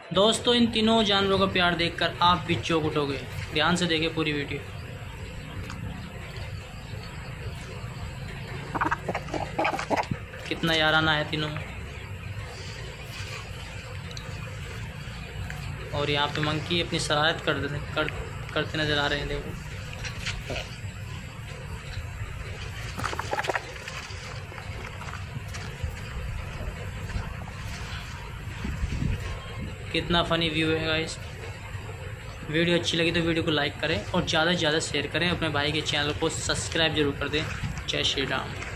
दोस्तों इन तीनों जानवरों का प्यार देखकर आप भी चौंक उठोगे। ध्यान से देखें पूरी वीडियो। कितना याराना है तीनों। और यहाँ पे मंकी अपनी शरारत करते नजर आ रहे हैं। देखो कितना फ़नी व्यू है गाइस। वीडियो अच्छी लगी तो वीडियो को लाइक करें और ज़्यादा से ज़्यादा शेयर करें। अपने भाई के चैनल को सब्सक्राइब जरूर कर दें। जय श्री राम।